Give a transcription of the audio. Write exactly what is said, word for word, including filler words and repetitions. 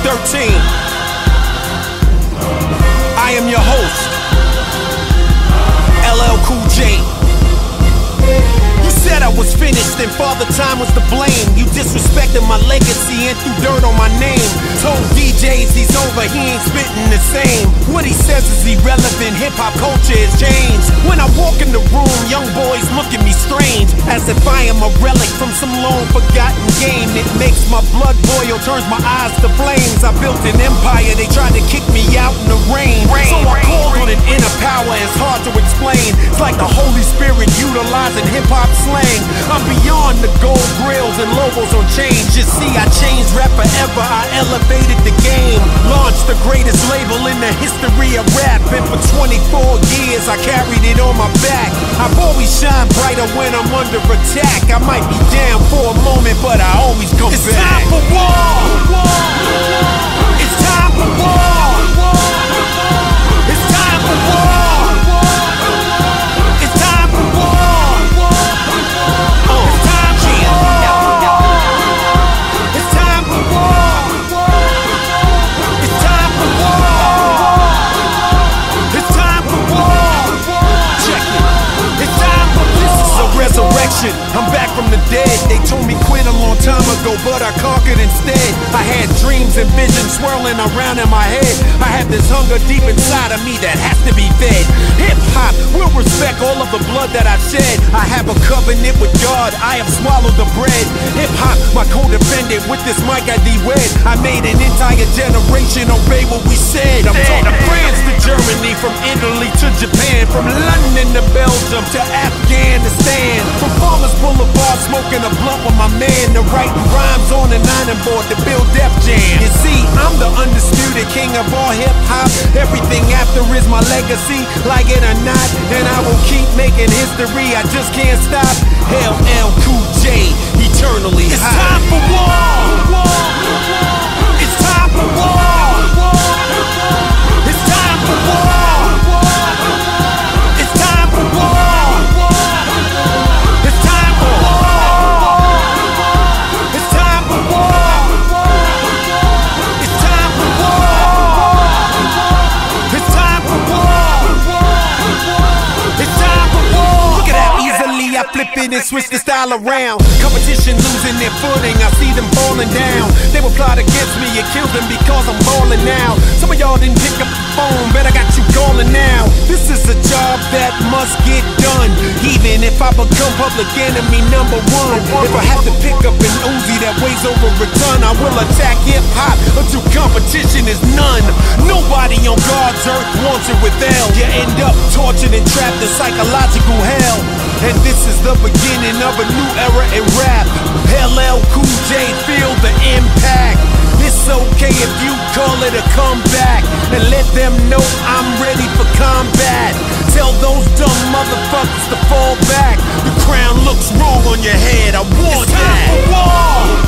thirteen. I am your host, L L Cool J. You said I was finished and Father Time was to blame. You disrespected my legacy and threw dirt on my name. Told D Js he's over, he ain't spitting the same. What he says is irrelevant, hip-hop culture has changed. When I walk in the room, young boys look at me strange, as if I am a relic from some long forgotten game. It makes my blood boil, turns my eyes to flames. I built an empire, they tried to kick me out in the rain. So I called on an inner power, it's hard to explain. It's like the Holy Spirit utilizing hip-hop slang. I'm beyond the gold grills and logos on chains. Just see, I changed rap forever, I elevated the game. Launched the greatest label in the history of rap, and for twenty-four years I carried it on my back. I've always shined brighter when I'm under attack. I might be down for a moment, but I always come it's back. It's time for war! It's time for war! It's time for war! It's time for war! Oh, it's time for war! It's time for war! It's time for war! It's time for war! Check it! It's time for war! This is a resurrection. I'm back from the dead. They told me quit a long time ago, but I conquered instead. I had dreams and visions swirling around in my head. I have this hunger deep inside of me that has to be fed. Hip-hop will respect all of the blood that I've shed. I have a covenant with God, I have swallowed the bread. Hip-hop, my co-defendant, with this mic I de-wed. I made an entire generation obey what we said. I'm talking France to Germany, from Italy to Japan, from London to Belgium to Afghanistan. From Farmers Boulevard, smoking a blunt with my man, to writing rhymes on an ironing board to build Def Jam. You see, I'm the undisputed king of all hip-hop. Everything after is my legacy, like it or not, and I will keep making history, I just can't stop. L L Cool J, eternally high. It's time for war! It's time for war! It's time for war! It's time for war! It's time for war! It's time for war! It's time for war! It's time for war! It's time for war! Look at how easily I flip it and switch the style around. Competition losing their footing, I see them falling down. They will plot against me, it kills them because I'm balling now. Some of y'all didn't pick up the phone, but I got you calling now. This is a job that must get done, even if I become public enemy number one. If I have to pick up an Uzi that weighs over a ton, I will attack hip-hop until competition is none. Nobody on God's earth wants it with L. You end up tortured and trapped in psychological hell. And this is the beginning of a new era in rap. L L Cool J, feel the impact. It's okay if you call it a comeback, and let them know I'm ready for combat. Tell those dumb motherfuckers to fall back. The crown looks wrong on your head, I want that. It's time for war!